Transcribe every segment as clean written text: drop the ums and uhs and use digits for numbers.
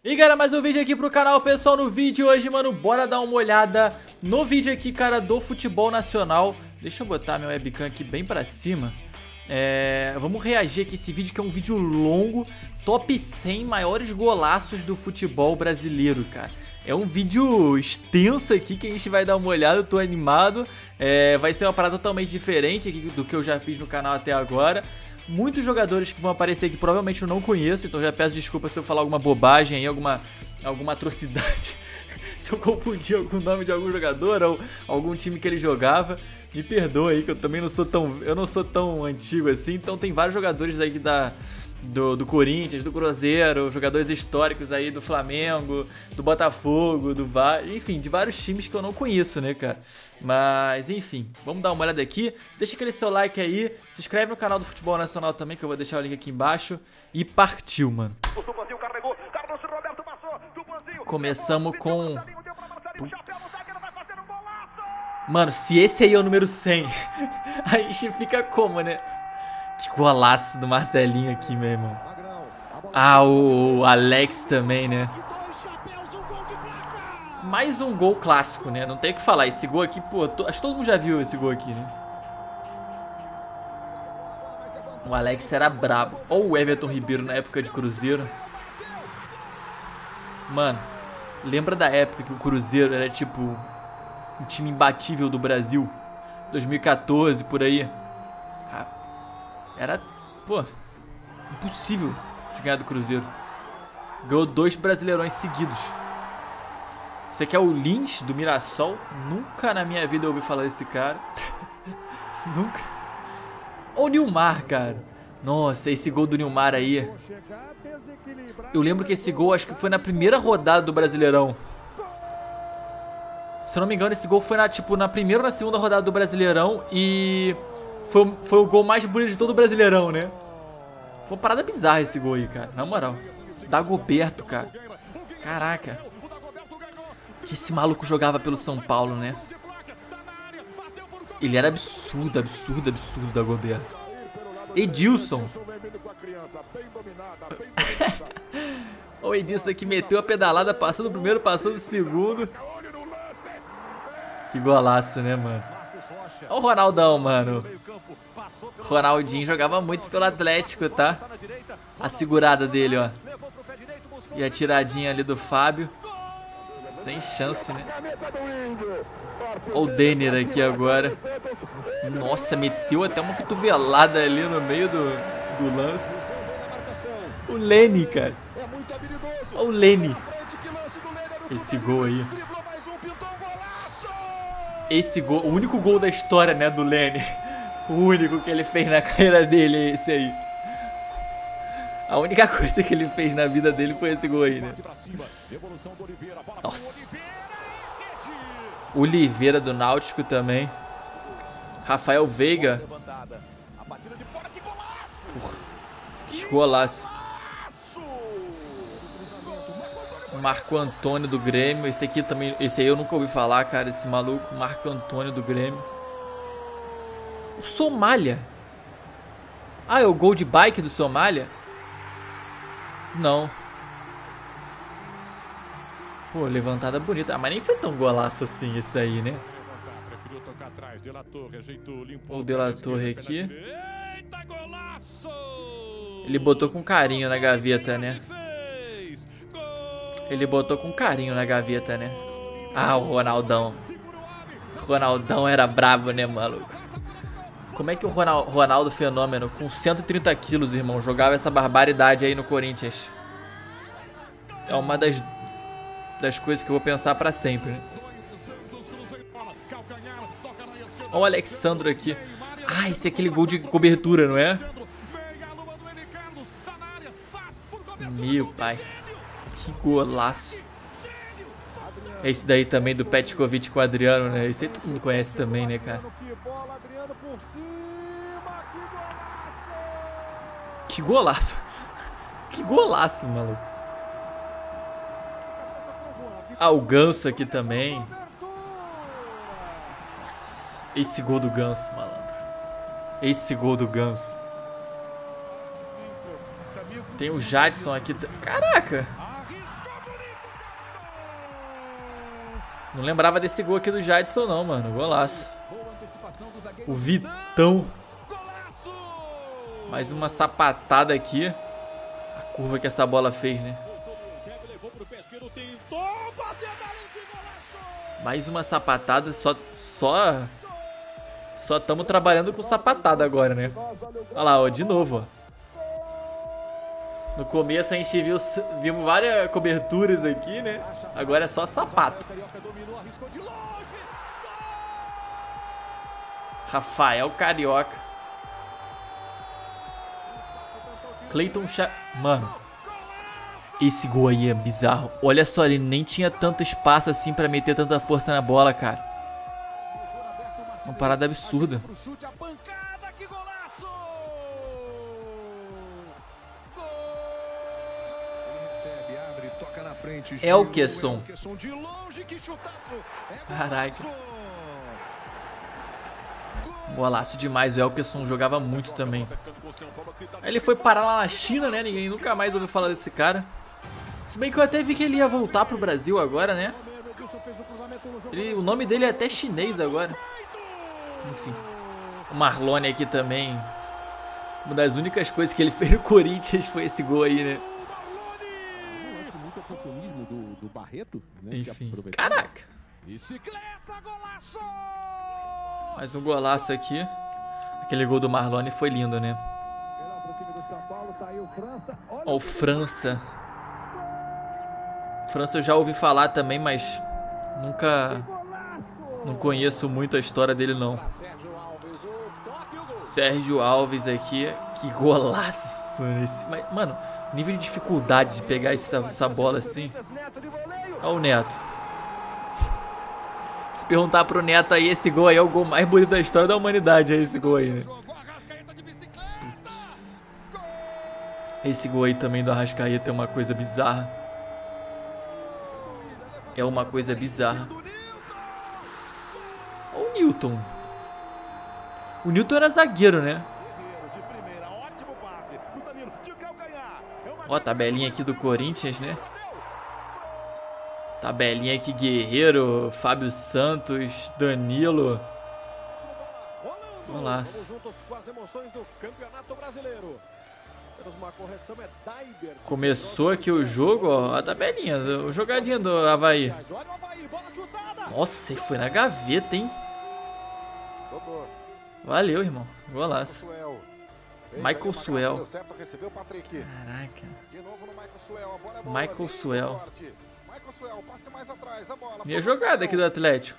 E galera, mais um vídeo aqui pro canal, pessoal. No vídeo hoje, mano, bora dar uma olhada no vídeo aqui, cara, do futebol nacional. Deixa eu botar meu webcam aqui bem pra cima. Vamos reagir aqui esse vídeo, que é um vídeo longo. Top 100 maiores golaços do futebol brasileiro, cara. É um vídeo extenso aqui que a gente vai dar uma olhada, eu tô animado. Vai ser uma parada totalmente diferente aqui do que eu já fiz no canal até agora. Muitos jogadores que vão aparecer aqui provavelmente eu não conheço, então já peço desculpa se eu falar alguma bobagem aí, alguma atrocidade. Se eu confundir algum nome de algum jogador ou algum time que ele jogava, me perdoa aí que eu também não sou tão antigo assim. Então tem vários jogadores aí do Corinthians, do Cruzeiro, jogadores históricos aí do Flamengo, do Botafogo, do VAR, enfim, de vários times que eu não conheço, né, cara? Mas, enfim, vamos dar uma olhada aqui. Deixa aquele seu like aí, se inscreve no canal do Futebol Nacional também, que eu vou deixar o link aqui embaixo. E partiu, mano. Começamos com... Putz. Mano, se esse aí é o número 100, a gente fica como, né? Que golaço do Marcelinho aqui, meu irmão. Ah, o Alex também, né? Mais um gol clássico, né? Não tem o que falar. Esse gol aqui, pô, acho que todo mundo já viu esse gol aqui, né? O Alex era brabo. Ou o Everton Ribeiro na época de Cruzeiro. Mano, lembra da época que o Cruzeiro era tipo um time imbatível do Brasil? 2014, por aí. Era, pô, impossível de ganhar do Cruzeiro. Ganhou 2 Brasileirões seguidos. Esse aqui é o Lins do Mirassol. Nunca na minha vida eu ouvi falar desse cara. Nunca. Olha o Nilmar, cara. Nossa, esse gol do Nilmar aí. Eu lembro que esse gol acho que foi na primeira rodada do Brasileirão. Se eu não me engano, esse gol foi na primeira ou na segunda rodada do Brasileirão. E... Foi o gol mais bonito de todo o Brasileirão, né? Foi uma parada bizarra esse gol aí, cara. Na moral. Dagoberto, cara. Caraca. Que esse maluco jogava pelo São Paulo, né? Ele era absurdo, Dagoberto. Edilson. O Edilson aqui meteu a pedalada, passou do primeiro, passou do segundo. Que golaço, né, mano? Olha o Ronaldão, mano. Ronaldinho jogava muito pelo Atlético, tá? A segurada dele, ó. E a tiradinha ali do Fábio. Sem chance, né? Olha o Denner aqui agora. Nossa, meteu até uma cotovelada ali no meio do lance. O Leni, cara. Olha o Leni. Esse gol aí. Esse gol, o único gol da história, né, do Leni. O único que ele fez na carreira dele é esse aí. A única coisa que ele fez na vida dele foi esse gol aí, né? Nossa. Oliveira do Náutico também. Rafael Veiga. Porra, que golaço. Marco Antônio do Grêmio. Esse aqui também, esse aí eu nunca ouvi falar, cara. Esse maluco, Marco Antônio do Grêmio. O Somália. Ah, é o gol de bike do Somália? Não. Pô, levantada bonita. Ah, mas nem foi tão golaço assim esse daí, né? O De La Torre aqui. Ele botou com carinho na gaveta, né? Ele botou com carinho na gaveta, né? Ah, o Ronaldão. Ronaldão era brabo, né, maluco? Como é que o Ronaldo Fenômeno, com 130 quilos, irmão, jogava essa barbaridade aí no Corinthians? É uma das coisas que eu vou pensar pra sempre, né? Olha o Alexandro aqui. Ah, esse é aquele gol de cobertura, não é? Meu pai. Que golaço. Esse daí também do Petkovic com o Adriano, né? Esse aí todo mundo conhece também, né, cara? Que golaço. Que golaço, maluco. Ah, o Ganso aqui também. Esse gol do Ganso, malandro. Esse gol do Ganso. Tem o Jadson aqui. Caraca. Não lembrava desse gol aqui do Jadson não, mano. Golaço. O Vitão. Mais uma sapatada aqui. A curva que essa bola fez, né? Mais uma sapatada. Só estamos trabalhando com sapatada agora, né? Olha lá, ó, de novo, ó. No começo a gente vimos várias coberturas aqui, né? Agora é só sapato. Rafael Carioca. Cleiton Mano, esse gol aí é bizarro. Olha só, ele nem tinha tanto espaço assim pra meter tanta força na bola, cara. Uma parada absurda. Elkeson. Caraca. Golaço demais. O Elkeson jogava muito também. Aí ele foi parar lá na China, né? Ninguém nunca mais ouviu falar desse cara. Se bem que eu até vi que ele ia voltar pro Brasil agora, né? O nome dele é até chinês agora. Enfim. O Marlone aqui também. Uma das únicas coisas que ele fez no Corinthians foi esse gol aí, né? Enfim. Caraca. Mais um golaço aqui. Aquele gol do Marlone foi lindo, né? Ó, o França. França eu já ouvi falar também, mas não conheço muito a história dele, não. Sérgio Alves aqui. Que golaço. Mas, mano, nível de dificuldade de pegar essa bola assim. Olha o Neto. Se perguntar pro Neto aí, esse gol aí é o gol mais bonito da história da humanidade. É esse gol aí, né? Esse gol aí também do Arrascaeta é uma coisa bizarra. É uma coisa bizarra. Olha o Newton. O Newton era zagueiro, né? Ó, a tabelinha aqui do Corinthians, né? Tabelinha aqui, Guerreiro, Fábio Santos, Danilo. Golaço. Começou aqui o jogo, ó, a tabelinha, o jogadinho do Avaí. Nossa, ele foi na gaveta, hein? Valeu, irmão. Golaço. Michael Suel. Caraca. Michael Suel. E a jogada aqui do Atlético.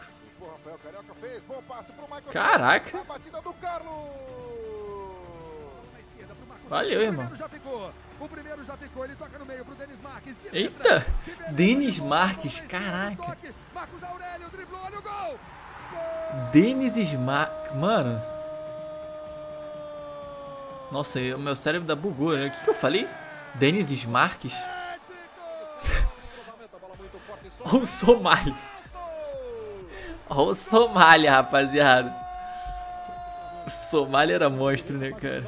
Caraca. Valeu, irmão. Eita. Denis Marques. Caraca. Denis Marques. Mano. Nossa, o meu cérebro bugou, né? O que eu falei? Denis Marques? Olha o Somália. Olha o Somália, rapaziada. O Somália era monstro, né, cara?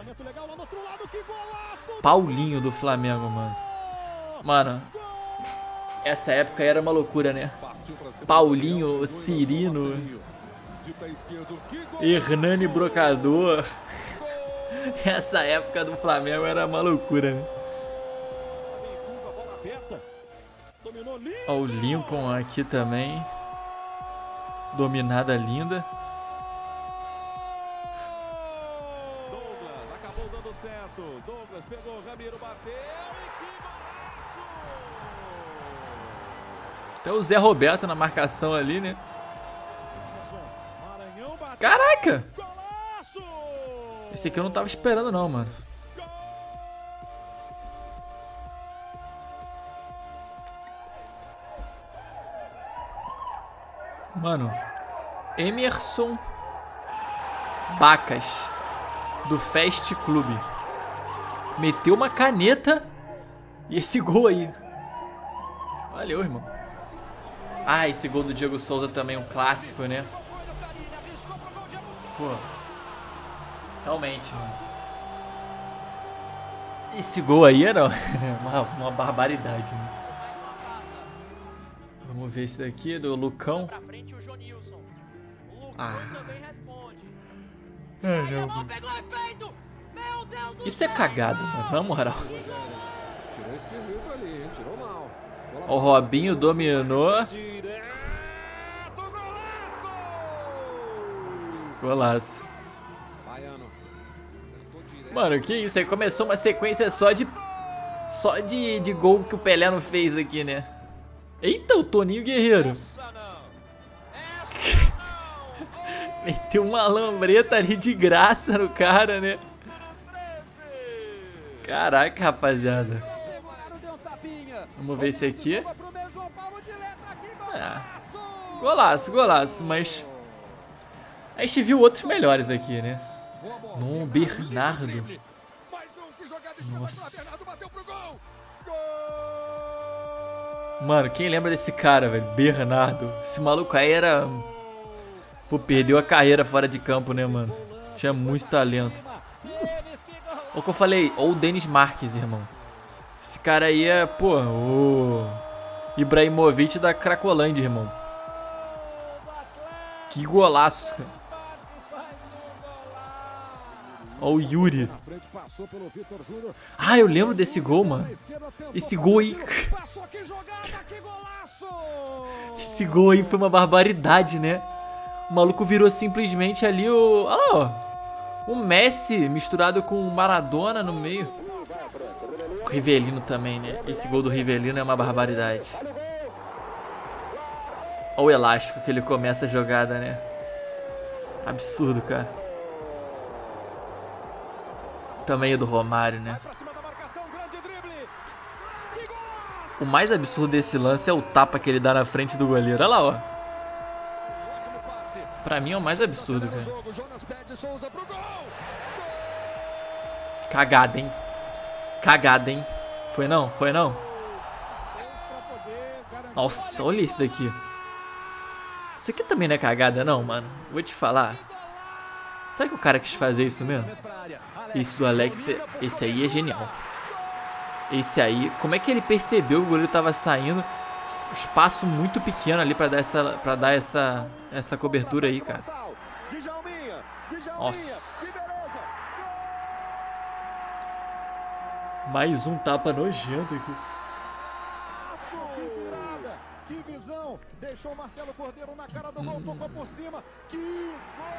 Paulinho do Flamengo, mano. Mano, essa época era uma loucura, né? Paulinho, Cirino, Hernani Brocador. Essa época do Flamengo era uma loucura, né? Ó, o Lincoln aqui também. Dominada linda. Douglas acabou dando certo. Douglas pegou, Ramiro bateu e que golaço! Até o Zé Roberto na marcação ali, né? Caraca! Esse aqui eu não tava esperando não, mano. Mano, Emerson Bacas, do Fast Club, meteu uma caneta e esse gol aí. Valeu, irmão. Ah, esse gol do Diego Souza também, um clássico, né? Pô, realmente, mano. Esse gol aí era uma barbaridade, né? Vamos Vamos ver esse daqui do Lucão. Ah. Isso é cagada, mano, na moral. Tirou esquisito ali, hein? Tirou mal. O Robinho dominou. Golaço. Mano, que isso aí? Começou uma sequência só de gol que o Pelé não fez aqui, né? Eita, o Toninho Guerreiro. Meteu uma lambreta ali de graça no cara, né? Caraca, rapaziada. Vamos ver esse aqui. Golaço, golaço, mas a gente viu outros melhores aqui, né? No Bernardo. Nossa. Mano, quem lembra desse cara, velho? Bernardo. Esse maluco aí era... Pô, perdeu a carreira fora de campo, né, mano? Tinha muito talento. Ou que eu falei, ou o Denis Marques, irmão. Esse cara aí é, pô, o Ibrahimovic da Cracolândia, irmão. Que golaço, cara. Ó o Yuri. Ah, eu lembro desse gol, mano. Esse gol aí... Esse gol aí foi uma barbaridade, né? O maluco virou simplesmente ali o... Olha lá, ó. O Messi misturado com o Maradona no meio. O Rivelino também, né? Esse gol do Rivelino é uma barbaridade. Olha o elástico que ele começa a jogada, né? Absurdo, cara. Também é do Romário, né? O mais absurdo desse lance é o tapa que ele dá na frente do goleiro. Olha lá, ó. Pra mim é o mais absurdo, cara. Cagada, hein? Cagada, hein? Foi não? Foi não? Nossa, olha isso daqui. Isso aqui também não é cagada não, mano. Vou te falar. Será que o cara quis fazer isso mesmo? Esse do Alex, esse aí é genial. Esse aí, como é que ele percebeu que o goleiro tava saindo? Espaço muito pequeno ali pra dar essa cobertura aí, cara. Nossa. Mais um tapa nojento aqui. Que virada, que visão. Deixou o Marcelo Cordeiro na cara do gol, tocou por cima. Que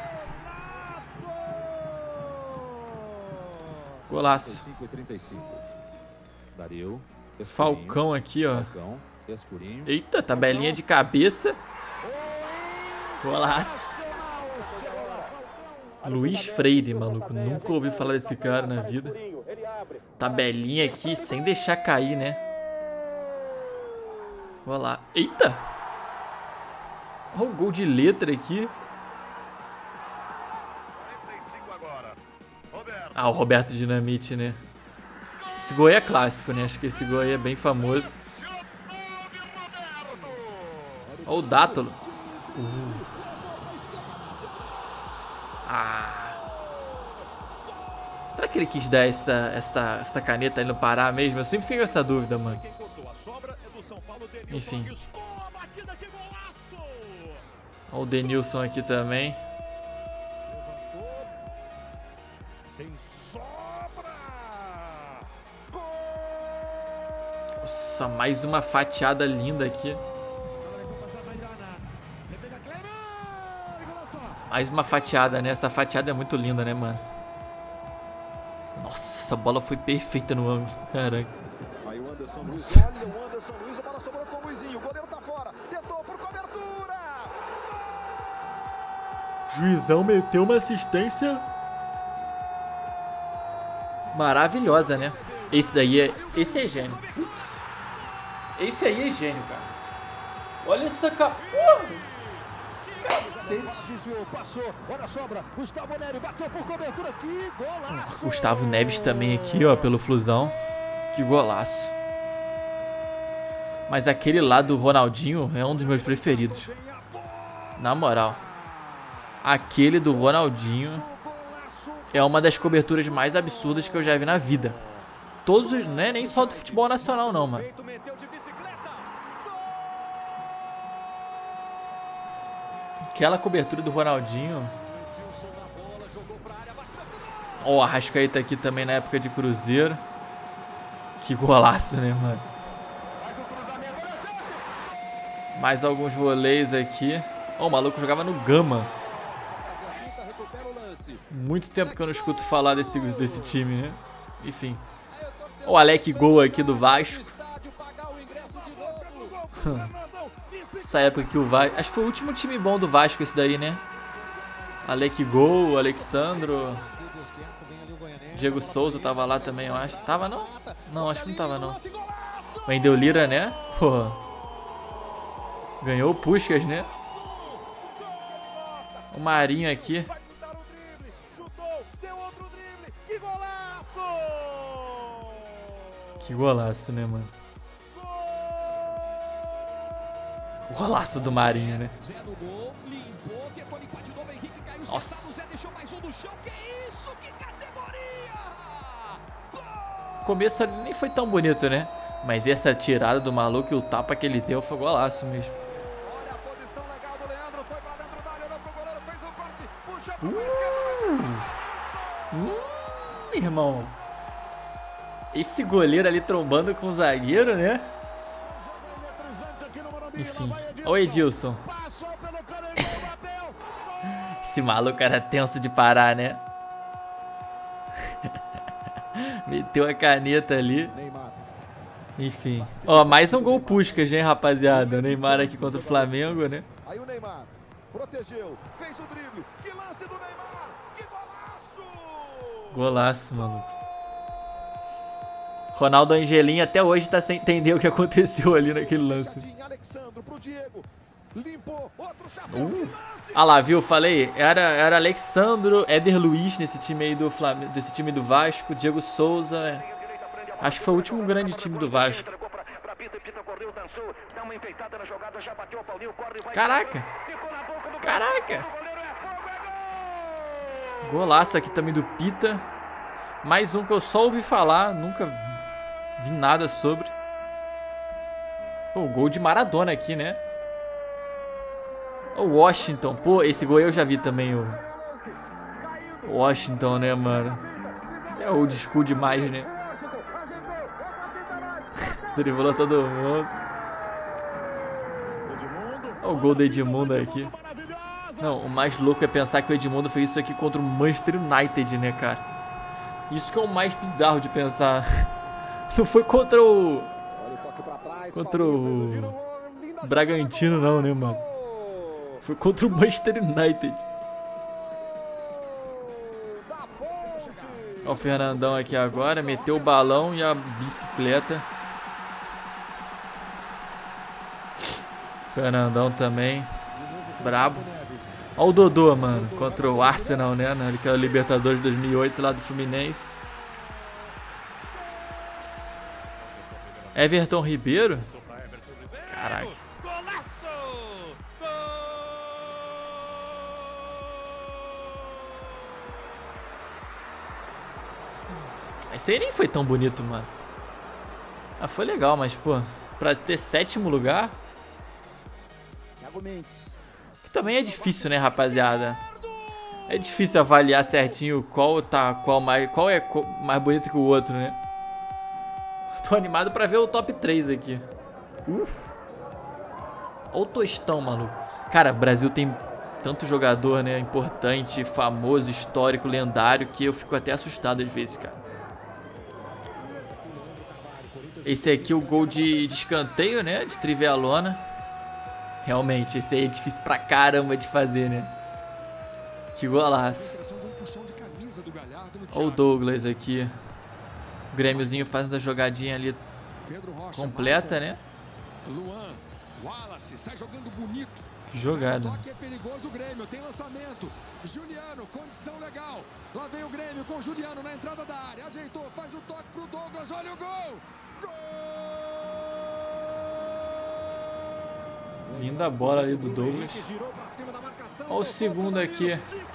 golaço. Falcão aqui, ó. Eita, tabelinha de cabeça. Golaço. Luiz Freire, maluco. Nunca ouvi falar desse cara na vida. Tabelinha aqui sem deixar cair, né? Olha lá. Eita! Olha o gol de letra aqui. Ah, o Roberto Dinamite, né? Esse gol aí é clássico, né? Acho que esse gol aí é bem famoso. Olha o Dátolo. Será que ele quis dar essa caneta aí no Pará mesmo? Eu sempre fico com essa dúvida, mano. Enfim. Olha o Denilson aqui também. Nossa, mais uma fatiada linda aqui. Mais uma fatiada, né? Essa fatiada é muito linda, né, mano? Nossa, essa bola foi perfeita no ângulo. Caraca. Aí o Anderson Luiz, olha o Anderson Luiz, a bola sobrou com o Luizinho. O goleiro tá fora, tentou por cobertura. Juizão meteu uma assistência maravilhosa, né? Esse é gênio. Esse aí é gênio, cara. Olha essa cara. Desviou, passou, olha a sobra. Gustavo Neves bateu por cobertura. Que golaço! Gustavo Neves também aqui, ó, pelo Flusão. Que golaço. Mas aquele lá do Ronaldinho é um dos meus preferidos. Na moral. Aquele do Ronaldinho é uma das coberturas mais absurdas que eu já vi na vida. Todos, não é nem só do futebol nacional não, mano. Aquela cobertura do Ronaldinho. Ó, o Arrascaeta aqui também na época de Cruzeiro. Que golaço, né, mano? Mais alguns voleios aqui. Ó, o maluco jogava no Gama. Muito tempo que eu não escuto falar desse time, né? Enfim. Ó, o Alec Gol aqui do Vasco. Essa época que o Vasco... Acho que foi o último time bom do Vasco esse daí, né? Alec Gol, Alexandro... Diego Souza tava lá também, eu acho. Tava não? Não, acho que não tava não. Wendel Lira, né? Porra. Ganhou o Puskás, né? O Marinho aqui. Que golaço, né, mano? O golaço do Marinho, né? Nossa. O começo ali nem foi tão bonito, né? Mas essa tirada do maluco e o tapa que ele deu foi golaço mesmo. Olha a posição legal do Leandro, foi pra dentro da área, olhou pro goleiro, fez o corte, puxa pra esquerda. Irmão. Esse goleiro ali trombando com o zagueiro, né? Enfim. Ó o Edilson. Esse maluco era tenso de parar, né? Meteu a caneta ali. Enfim. Ó, mais um gol Puskás, hein, rapaziada. O Neymar aqui contra o Flamengo, né? Aí o Neymar protegeu, fez o drible. Que lance do Neymar! Que golaço! Golaço, maluco. Ronaldo Angelim até hoje tá sem entender o que aconteceu ali naquele lance. Ah lá, viu? Falei. Era Alexandro, Éder Luiz nesse time aí do Flamengo, desse time do Vasco, Diego Souza. Acho que foi o último grande time do Vasco. Caraca! Caraca! Golaço aqui também do Pita. Mais um que eu só ouvi falar, nunca vi nada sobre. Pô, gol de Maradona aqui, né? O Washington, pô, esse gol eu já vi também, o Washington, né, mano? Isso é old school demais, né? Driblou todo mundo. Olha o gol do Edmundo aqui. Não, o mais louco é pensar que o Edmundo fez isso aqui contra o Manchester United, né, cara? Isso que é o mais bizarro de pensar. Não foi contra o... Contra o... Bragantino não, né, mano? Foi contra o Manchester United. Olha o Fernandão aqui agora. Meteu o balão e a bicicleta. Fernandão também. Brabo. Olha o Dodô, mano. Contra o Arsenal, né? Naquela Libertadores de 2008 lá do Fluminense. Everton Ribeiro? Caraca. Esse aí nem foi tão bonito, mano. Ah, foi legal, mas, pô, pra ter 7º lugar... Que também é difícil, né, rapaziada? É difícil avaliar certinho qual é mais bonito que o outro, né? Tô animado pra ver o top 3 aqui. Olha o Tostão, maluco. Cara, o Brasil tem tanto jogador, né, importante, famoso, histórico, lendário, que eu fico até assustado às vezes, cara. Esse aqui é o gol de escanteio, né, de Trivelona. Realmente, esse aí é difícil pra caramba de fazer, né? Que golaço. Olha o Douglas aqui. O Grêmiozinho fazendo a jogadinha ali completa, né? Que jogada. É perigoso o Grêmio, tem lançamento. Juliano, condição legal. Lá vem o Grêmio com o Juliano na entrada da área. Ajeitou, faz o toque pro Douglas. Olha o gol! Gol! Linda bola ali do Douglas. Olha o segundo aqui.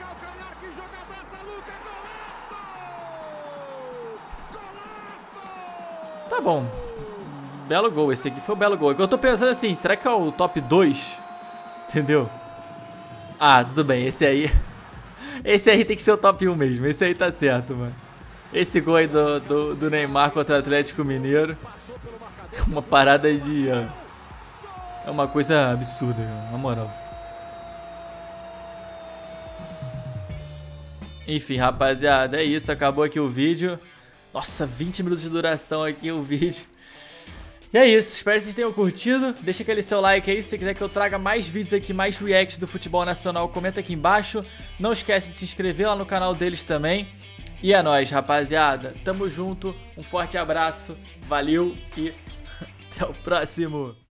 Tá bom. Belo gol. Esse aqui foi um belo gol. Eu tô pensando assim, será que é o top 2? Entendeu? Ah, tudo bem, esse aí tem que ser o top 1 mesmo, esse aí tá certo, mano. Esse gol aí do Neymar contra o Atlético Mineiro, uma parada de... é uma coisa absurda, na moral. Enfim, rapaziada, é isso, acabou aqui o vídeo. Nossa, 20 minutos de duração aqui o vídeo. E é isso, espero que vocês tenham curtido. Deixa aquele seu like aí, se você quiser que eu traga mais vídeos aqui, mais reacts do futebol nacional, comenta aqui embaixo. Não esquece de se inscrever lá no canal deles também. E é nóis, rapaziada. Tamo junto, um forte abraço, valeu e até o próximo.